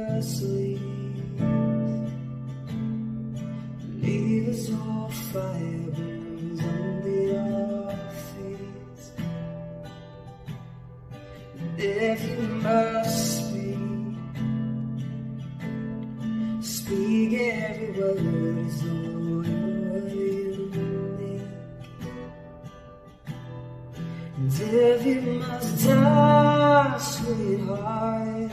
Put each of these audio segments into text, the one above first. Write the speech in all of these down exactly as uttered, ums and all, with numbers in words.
must leave, leave us all fire burns under your feet. And if you must speak, speak every word as though it were unique. And if you must die, sweetheart,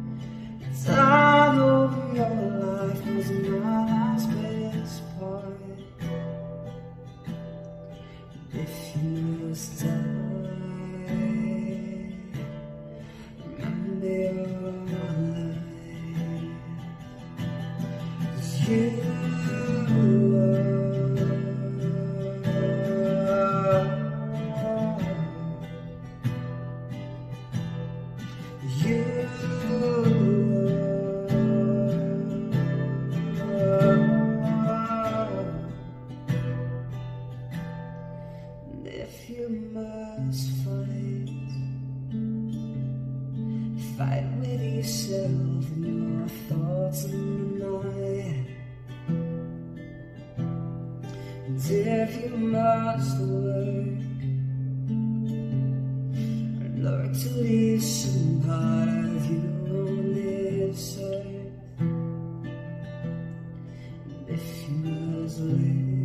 I know your life was my last best part. If you must die, remember your life. You are, you if you must fight, fight with yourself and your thoughts in the night. And if you must work, learn to leave some part of you on this earth. And if you must live,